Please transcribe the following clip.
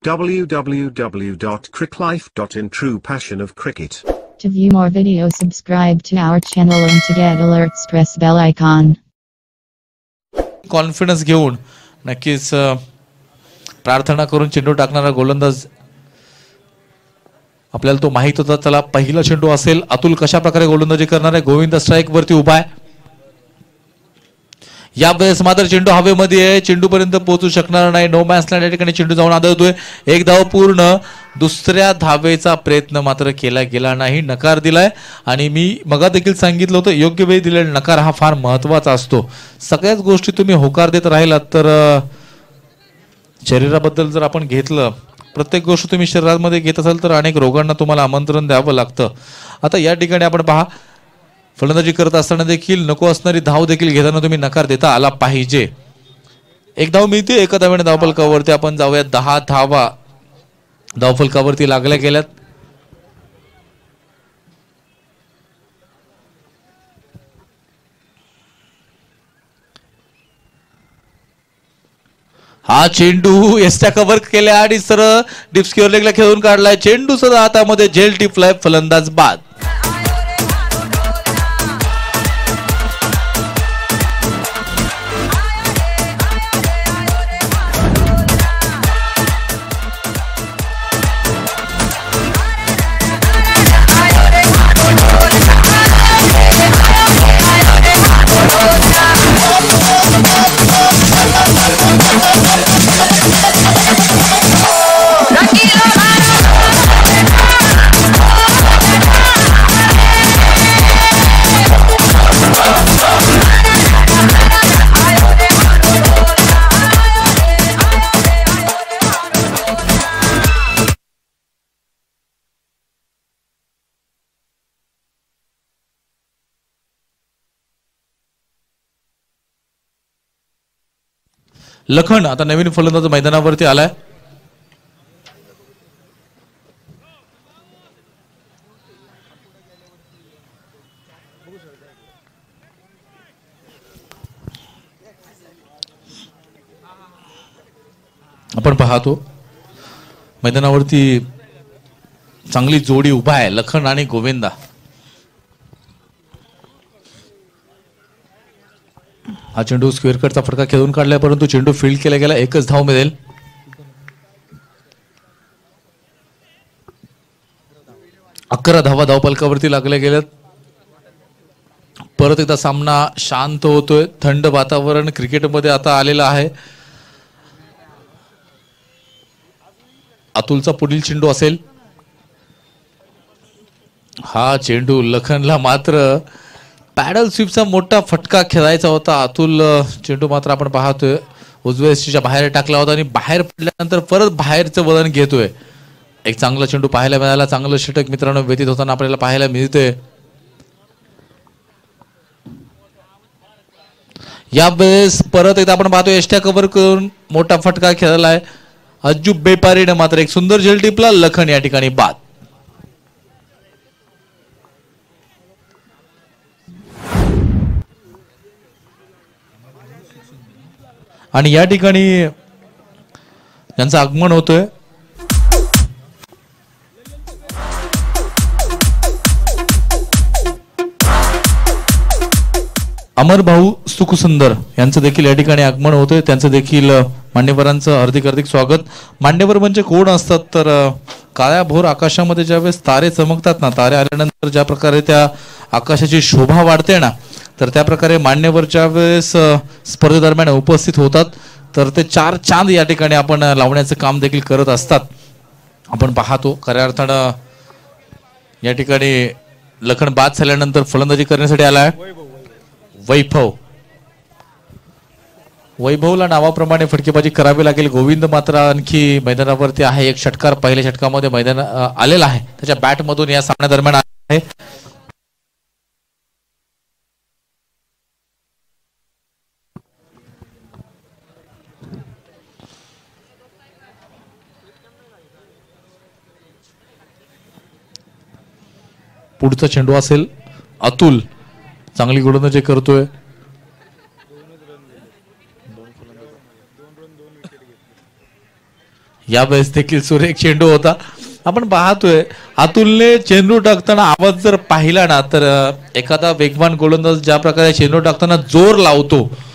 www.cricklife.in True Passion of Cricket. To view more videos, subscribe to our channel and to get alerts press bell icon. Confidence घेऊन नक्कीच प्रार्थना करून चेंडू टाकणारा गोलंदाज आपल्याला तो माहित होता. चला पहिला चेंडू असेल. अतुल कशा प्रकारे गोलंदाजी करणार आहे. गोविंद स्ट्राइक वरती उभा आहे. या वेळेस मात्र चेंडू हवेमध्ये आहे. चेंडू पर्यंत पोहोचू शकणार नाही. नो मॅच लँड या ठिकाणी चेंडू जाऊन आदळतोय. एक धाव पूर्ण. दुसऱ्या धावेचा प्रयत्न मात्र केला गेला नाही. नकार दिलाय. आणि मी मगा देखील सांगितलं होतं योग्य वेळी दिलेला नकार हा फार महत्वाचा असतो. सगळ्याच गोष्टी तुम्ही होकार देत राहिलात तर शरीराबद्दल जर आपण घेतलं प्रत्येक गोष्ट तुम्ही शरीरामध्ये घेत असाल तर अनेक रोगांना तुम्हाला आमंत्रण द्यावं लागतं. आता या ठिकाणी आपण पहा फलंदाजी करत असताना देखील नको असणारी धाव देखील घेताना तुम्ही नकार देता आला पाहिजे. एक धाव मिळते. एका धावेने धावफलकावरती आपण जाऊया. 10 धावा धावफलकावरती लागल्या गेल्यात. हा चेंडू एसट्या कव्हर केल्या आणि सरळ डीप स्क्वेअर लेगला खेळून काढलाय. चेंडू सदा हातामध्ये झेल टिपलाय. फलंदाज बाद. लखन आता नवीन फलंदाज मैदानावरती आलाय. आपण पाहतो मैदानावरती चांगली जोडी उभा आहे लखन आणि गोविंदा. हा चेंडू स्क्वेअर कटचा फटका खेळून काढलाय परंतु चेंडू फील्ड केला गेला. एकच धाव मिळेल. अकरा धावा धावफलकावरती लागल्या गेल्यात. परत एकदा सामना शांत होतोय. थंड वातावरण क्रिकेटमध्ये आता आलेलं आहे. अतुलचा पुढील चेंडू असेल. हा चेंडू लखनला मात्र पॅडल स्वीपचा मोठा फटका खेळायचा होता. अतुल चेंडू मात्र आपण पाहतोय उजव्या यष्टीच्या बाहेर टाकला होता आणि बाहेर पडल्यानंतर परत बाहेरचं वळण घेतोय. एक चांगला चेंडू पाहायला मिळाला. चांगलं षटक मित्रांनो व्यतीत होताना आपल्याला पाहायला मिळतंय. यावेळेस परत एकदा आपण पाहतोय यष्ट्या कव्हर करून मोठा फटका खेळलाय. अज्जू बेपारीने मात्र एक सुंदर झेल टिपला. लखन या ठिकाणी बाद. आणि या ठिकाणी त्यांचं आगमन होतोय. अमर भाऊ सुखसुंदर यांचं देखील या ठिकाणी आगमन होतोय. त्यांचं देखील मान्यवरांचं हार्दिक हार्दिक स्वागत. मान्यवर म्हणजे कोण असतात तर काळ्या भोर आकाशामध्ये ज्यावेळेस तारे चमकतात ना, तारे आल्यानंतर ज्या प्रकारे त्या आकाशाची शोभा वाढते ना, तर त्या प्रकारे मान्यवरच्या वेळेस स्पर्धेदरम्यान उपस्थित होतात. तर ते 4 चांद या ठिकाणी आपण लावण्याचं काम देखील करत असतात. आपण पाहतो खऱ्या अर्थानं या ठिकाणी लखन बाद झाल्यानंतर फलंदाजी करण्यासाठी आलाय वैभव. वैभवला नावाप्रमाणे फटकेबाजी करावी लागेल. गोविंद मात्र आणखी मैदानावरती आहे. एक षटकार पहिल्या षटकामध्ये मैदान आलेला आहे. त्याच्या बॅट मधून या सामन्यादरम्यान आहे. पुढचा चेंडू असेल. अतुल चांगली गोलंदाजी करतोय. यावेळेस देखील सुरेख चेंडू होता. आपण पाहतोय अतुलने चेंडू टाकताना आवाज जर पाहिला ना तर एखादा वेगवान गोलंदाज ज्या प्रकारे चेंडू टाकताना जोर लावतो